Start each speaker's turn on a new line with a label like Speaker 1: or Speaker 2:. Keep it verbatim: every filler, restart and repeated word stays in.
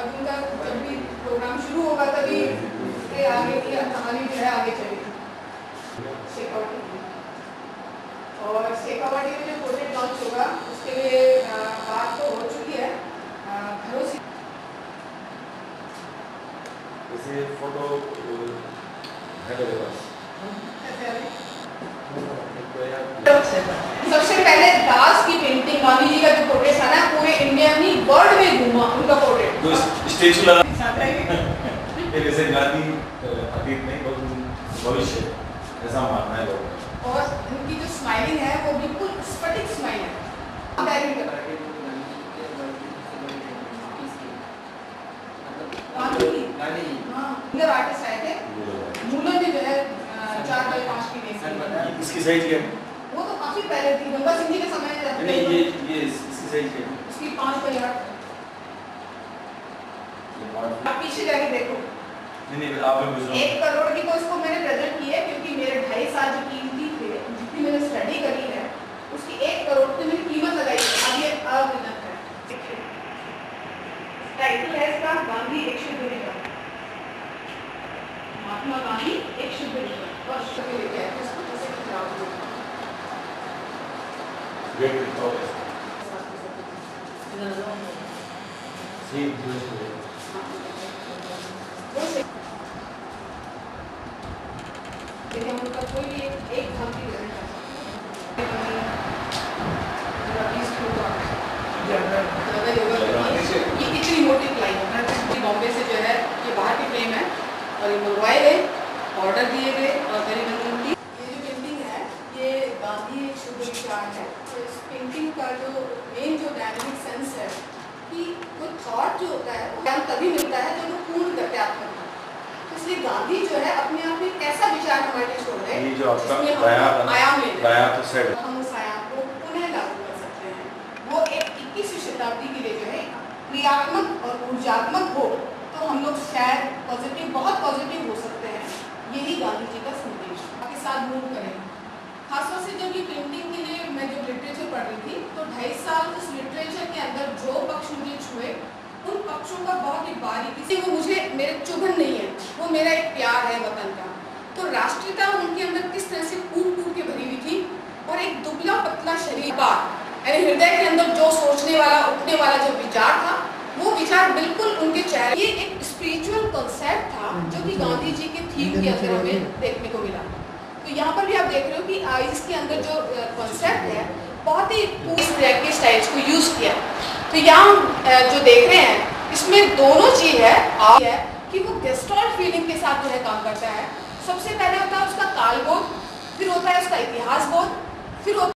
Speaker 1: अब उनका जब भी प्रोग्राम शुरू होगा तभी इसके आगे की कहानी जो है आगे चलेगी। शेखावटी और शेखावटी में जो प्रोजेक्ट लॉन्च होगा उसके लिए बात तो हो चुकी है घरों से।
Speaker 2: जैसे फोटो है मेरे पास।
Speaker 1: सबसे पहले दास की पेंटिंग गांधी जी का जो पोर्ट्रेट था ना पूरे इंडिया में वर्ल्ड में घूमा उनका पोर्ट्रेट।
Speaker 2: तो स्टेचू लगा जैसे गांधी अतीत नहीं बहुत भविष्य ऐसा मानना है लोगों।
Speaker 1: और उनकी जो स्माइलिंग है वो बिल्कुल स्फटिक स्माइल है। इधर आर्टिस्ट आए थे मूलन ने जो है चार बाई पाँच की पेंटिंग।
Speaker 2: इसकी साइज क्या है?
Speaker 1: वो तो काफी पहले थी गंगा सिंह जी के समय में।
Speaker 2: नहीं ये ये इसकी साइज क्या है?
Speaker 1: इसकी पाँच बाई आठ। आप पीछे जाके देखो।
Speaker 2: नहीं नहीं आप मुझे
Speaker 1: एक करोड़ की तो इसको मैंने प्रेजेंट की है क्योंकि मेरे ढाई साल जो कीमती थे जितनी मैंने स्टडी करी है उसकी एक करोड़ की मैंने कीमत लगाई है। अब ये अभिनव है। टाइटल है इसका गांधी एक शुद्ध विचार। महात्मा गांधी एक शुद्ध विचार और शुद्ध लेके आए इसको कैसे खराब हो
Speaker 2: वेट और सी
Speaker 1: देखिए हम उनका कोई भी एक एक धाम की लेना चाहते हैं। ये इतनी मोटी फ्लाइंग है बॉम्बे से जो है ये बाहर की फ्रेम है और ये मंगवाए गए ऑर्डर दिए गए और करीबन उनकी ये जो पेंटिंग है ये गांधी एक शुद्ध विचार है। तो इस पेंटिंग का जो मेन जो डायनेमिक सेंस है कि वो थॉट जो होता है वो ज्ञान तभी मिलता है जब वो पूर्ण गत्यात्मक है। इसलिए गांधी जो है अपने आप में कैसा विचार हमारे लिए छोड़ रहे हैं
Speaker 2: ये जो आपका
Speaker 1: आयाम ले
Speaker 2: आयाम तो सेट
Speaker 1: हम उस आयाम को पुनः लागू कर सकते हैं। वो एक इक्कीसवीं शताब्दी के लिए जो है क्रियात्मक और ऊर्जात्मक हो तो हम लोग शायद पॉजिटिव बहुत पॉजिटिव हो सकते हैं। यही गांधी जी का संदेश आपके साथ मूव करेंगे। खासतौर से जब ये पेंटिंग के लिए मैं जब लिटरेचर पढ़ रही थी तो ढाई साल उस लिटरेचर के अंदर जो पक्ष मुझे छुए उन पक्षों का बहुत ही बारीकी से वो मुझे मेरे चुभन नहीं है वो मेरा एक प्यार है वतन का। तो राष्ट्रीयता उनके अंदर किस तरह से कूट कूट के भरी हुई थी और एक दुबला पतला शरीर यानी हृदय के अंदर जो सोचने वाला उठने वाला जो विचार था वो विचार बिल्कुल उनके चेहरे ये एक स्पिरिचुअल कॉन्सेप्ट था जो कि गांधी जी के थीम के अंदर हमें देखने को मिला। तो यहाँ पर भी आप देख रहे हो कि आइस के अंदर जो कॉन्सेप्ट है बहुत ही पूरी स्टाइल्स को यूज किया। तो यहाँ जो देख रहे हैं इसमें दोनों चीज है आप है कि वो गेस्टॉल्ट फीलिंग के साथ जो है काम करता है। सबसे पहले होता है उसका कालबोध फिर होता है उसका इतिहास बोध फिर